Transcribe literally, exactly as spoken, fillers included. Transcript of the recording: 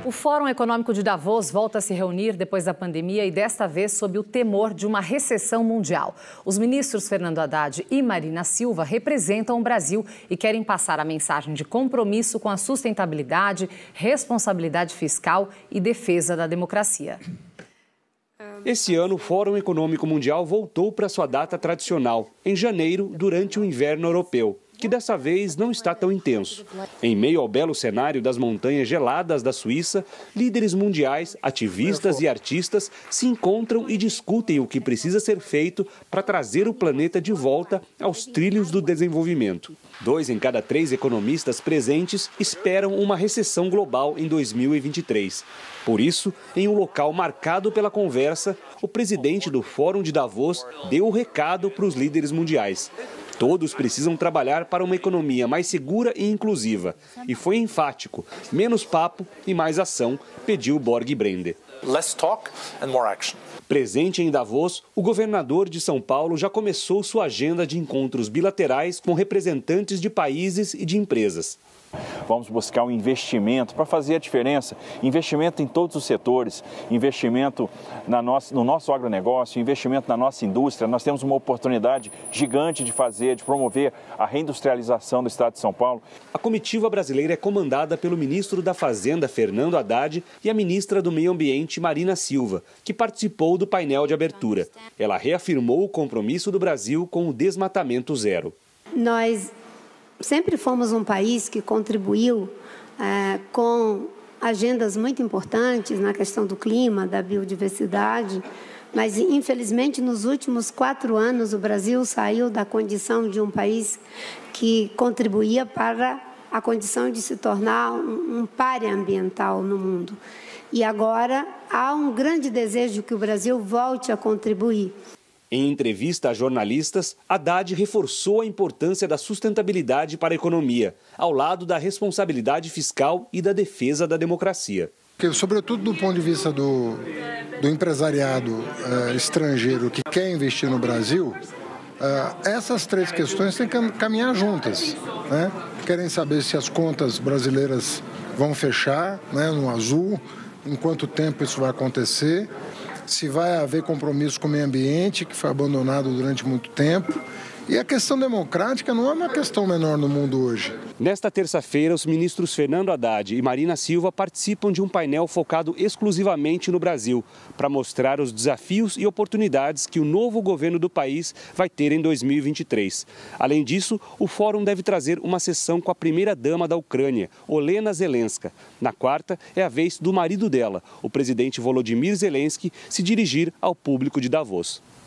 O Fórum Econômico de Davos volta a se reunir depois da pandemia e desta vez sob o temor de uma recessão mundial. Os ministros Fernando Haddad e Marina Silva representam o Brasil e querem passar a mensagem de compromisso com a sustentabilidade, responsabilidade fiscal e defesa da democracia. Esse ano, o Fórum Econômico Mundial voltou para sua data tradicional, em janeiro, durante o inverno europeu, que dessa vez não está tão intenso. Em meio ao belo cenário das montanhas geladas da Suíça, líderes mundiais, ativistas e artistas se encontram e discutem o que precisa ser feito para trazer o planeta de volta aos trilhos do desenvolvimento. Dois em cada três economistas presentes esperam uma recessão global em dois mil e vinte e três. Por isso, em um local marcado pela conversa, o presidente do Fórum de Davos deu o recado para os líderes mundiais. Todos precisam trabalhar para uma economia mais segura e inclusiva. E foi enfático. Menos papo e mais ação, pediu Borg Brende. Less talk and more action. Presente em Davos, o governador de São Paulo já começou sua agenda de encontros bilaterais com representantes de países e de empresas. Vamos buscar um investimento para fazer a diferença, investimento em todos os setores, investimento na nossa, no nosso agronegócio, investimento na nossa indústria. Nós temos uma oportunidade gigante de fazer, de promover a reindustrialização do estado de São Paulo. A comitiva brasileira é comandada pelo ministro da Fazenda, Fernando Haddad, e a ministra do Meio Ambiente, Marina Silva, que participou do painel de abertura. Ela reafirmou o compromisso do Brasil com o desmatamento zero. Nós sempre fomos um país que contribuiu é, com agendas muito importantes na questão do clima, da biodiversidade, mas, infelizmente, nos últimos quatro anos, o Brasil saiu da condição de um país que contribuía para a condição de se tornar um, um pária ambiental no mundo. E agora há um grande desejo que o Brasil volte a contribuir. Em entrevista a jornalistas, Haddad reforçou a importância da sustentabilidade para a economia, ao lado da responsabilidade fiscal e da defesa da democracia. Porque, sobretudo do ponto de vista do, do empresariado eh, estrangeiro que quer investir no Brasil, eh, essas três questões têm que caminhar juntas, né? Querem saber se as contas brasileiras vão fechar, né, no azul, em quanto tempo isso vai acontecer, se vai haver compromisso com o meio ambiente, que foi abandonado durante muito tempo. E a questão democrática não é uma questão menor no mundo hoje. Nesta terça-feira, os ministros Fernando Haddad e Marina Silva participam de um painel focado exclusivamente no Brasil, para mostrar os desafios e oportunidades que o novo governo do país vai ter em dois mil e vinte e três. Além disso, o fórum deve trazer uma sessão com a primeira-dama da Ucrânia, Olena Zelenska. Na quarta, é a vez do marido dela, o presidente Volodymyr Zelensky, se dirigir ao público de Davos.